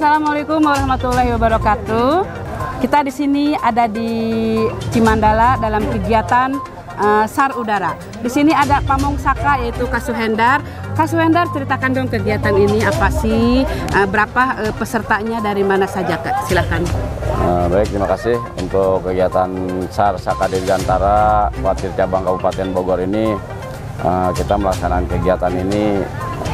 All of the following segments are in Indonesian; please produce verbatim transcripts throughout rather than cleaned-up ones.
Assalamualaikum warahmatullahi wabarakatuh. Kita di sini ada di Cimandala dalam kegiatan uh, SAR Udara. Di sini ada Pamong Saka yaitu Kak Suhendar. Kak Suhendar, ceritakan dong kegiatan ini apa sih? Uh, berapa uh, pesertanya, dari mana saja Kak? Silakan. Uh, baik, terima kasih untuk kegiatan SAR Saka Dirgantara Kuartir Cabang Kabupaten Bogor ini. Uh, kita melaksanakan kegiatan ini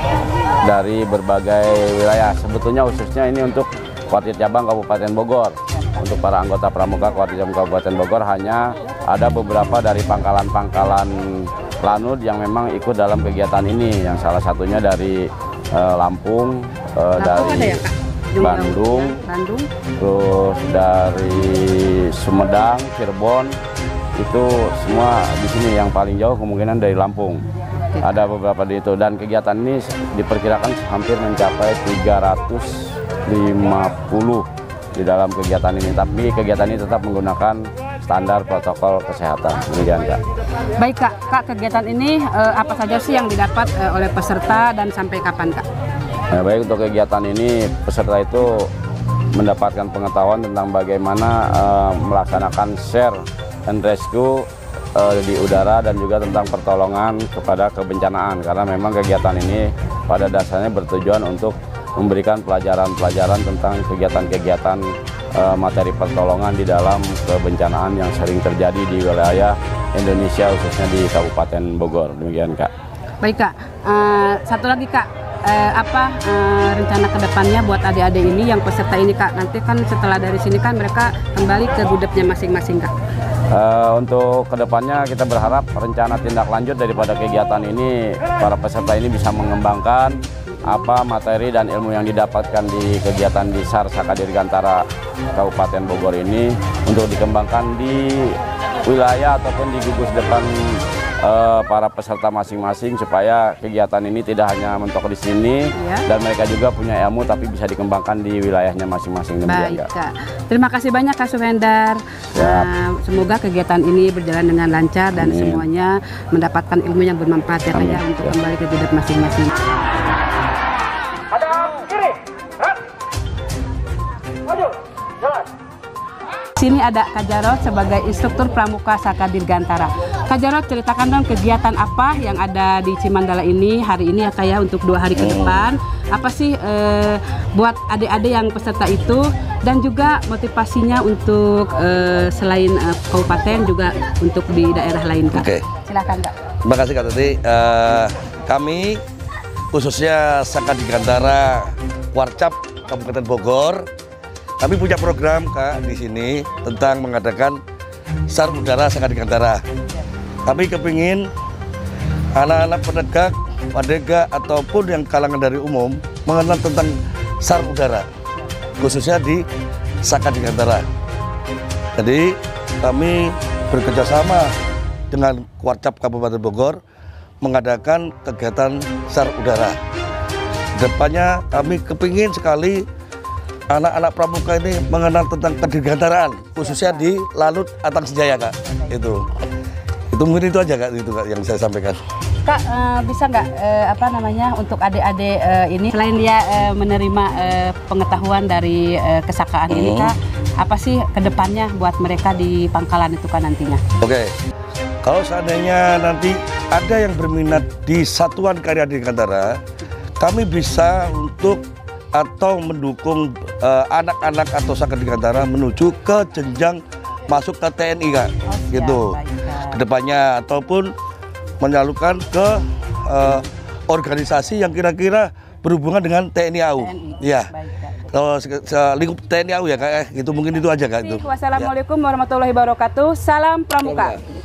dari berbagai wilayah. Sebetulnya khususnya ini untuk Kuartir Cabang Kabupaten Bogor. Untuk para anggota pramuka Kuartir Cabang Kabupaten Bogor hanya ada beberapa dari pangkalan-pangkalan Lanud yang memang ikut dalam kegiatan ini. Yang salah satunya dari uh, Lampung, uh, Lampung dari ada ya, Kak? Bandung, Bandung, terus dari Sumedang, Cirebon. Itu semua di sini. Yang paling jauh kemungkinan dari Lampung. Oke. Ada beberapa di itu, dan kegiatan ini diperkirakan hampir mencapai tiga ratus lima puluh di dalam kegiatan ini. Tapi kegiatan ini tetap menggunakan standar protokol kesehatan. Demikian, Kak. Baik Kak, Kak kegiatan ini eh, apa saja sih yang didapat eh, oleh peserta dan sampai kapan Kak? Nah, baik, untuk kegiatan ini peserta itu mendapatkan pengetahuan tentang bagaimana uh, melaksanakan share and rescue uh, di udara, dan juga tentang pertolongan kepada kebencanaan, karena memang kegiatan ini pada dasarnya bertujuan untuk memberikan pelajaran-pelajaran tentang kegiatan-kegiatan uh, materi pertolongan di dalam kebencanaan yang sering terjadi di wilayah Indonesia, khususnya di Kabupaten Bogor. Demikian, Kak. Baik Kak, uh, satu lagi Kak, uh, apa uh, rencana kedepannya buat adik-adik ini yang peserta ini Kak? Nanti kan setelah dari sini kan mereka kembali ke gudepnya masing-masing Kak. Uh, untuk kedepannya kita berharap rencana tindak lanjut daripada kegiatan ini, para peserta ini bisa mengembangkan apa materi dan ilmu yang didapatkan di kegiatan di SAR Saka Dirgantara Kabupaten Bogor ini untuk dikembangkan di wilayah ataupun di gugus depan uh, para peserta masing-masing, supaya kegiatan ini tidak hanya mentok di sini, ya, dan mereka juga punya ilmu tapi bisa dikembangkan di wilayahnya masing-masing. Baik Kak, terima kasih banyak Kak Suhendar. Uh, semoga kegiatan ini berjalan dengan lancar dan Amin. Semuanya mendapatkan ilmu yang bermanfaat ya Kak ya, untuk kembali ke gudep masing-masing. Sini ada Kak Jarod sebagai instruktur pramuka Saka Dirgantara. Kak Jarod, ceritakan dong kegiatan apa yang ada di Cimandala ini hari ini ya Kak ya, untuk dua hari ke depan. Apa sih eh, buat adik-adik yang peserta itu, dan juga motivasinya untuk eh, selain eh, kabupaten juga untuk di daerah lain Kak. Oke. Silakan Kak. Terima kasih Kak Tuti. Uh, kami khususnya Saka Dirgantara Warcap Kabupaten Bogor, kami punya program Kak di sini tentang mengadakan SAR Udara Saka Dirgantara. Kami kepingin anak-anak penegak, wadega ataupun yang kalangan dari umum mengenal tentang SAR Udara, khususnya di Saka Dirgantara. Jadi kami bekerjasama dengan Warcap Kabupaten Bogor mengadakan kegiatan SAR Udara. Depannya kami kepingin sekali anak-anak pramuka ini mengenal tentang kedirgantaraan, khususnya di Lanut Atang Senjaya Kak. Itu, itu mungkin itu aja Kak, itu Kak yang saya sampaikan. Kak, uh, bisa nggak uh, apa namanya untuk adik-adik uh, ini, selain dia uh, menerima uh, pengetahuan dari uh, kesakaan hmm. ini Kak, apa sih kedepannya buat mereka di pangkalan itu kan nantinya? Oke, kalau seandainya nanti ada yang berminat di Satuan Karya Dirgantara, kami bisa untuk atau mendukung anak-anak uh, atau Saka Dirgantara menuju ke jenjang masuk ke T N I Kak, oh, gitu kedepannya, ataupun menyalurkan ke uh, organisasi yang kira-kira berhubungan dengan T N I A U. Ya, kalau lingkup T N I A U ya Kak, gitu mungkin itu aja Kak. Itu. Wassalamualaikum warahmatullahi wabarakatuh. Salam Pramuka.